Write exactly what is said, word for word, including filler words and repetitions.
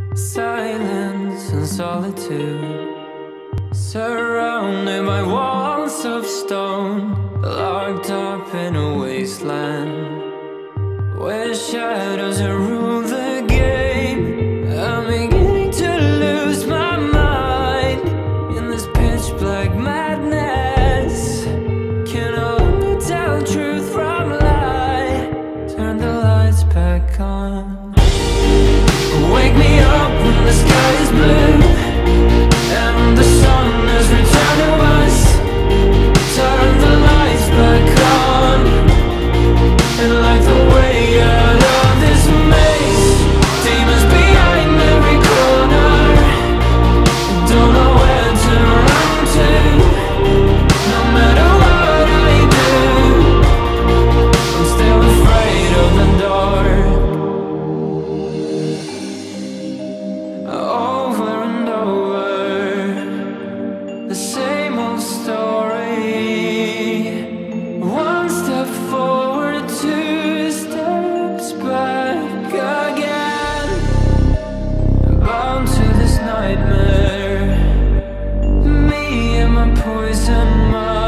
Silence and solitude, surrounded by walls of stone, locked up in a wasteland where shadows rule the game. I'm beginning to lose my mind in this pitch black madness. Can only tell truth from lie. Turn the lights back on. Wake me up when the sky is blue and the sun has returned to us. Turn the lights back on and light the way out of this maze. Demons behind every corner, don't know where to run to. No matter what I do, I'm still afraid of the dark. Over and over, the same old story. One step forward, two steps back again. Bound to this nightmare, me and my poison mind.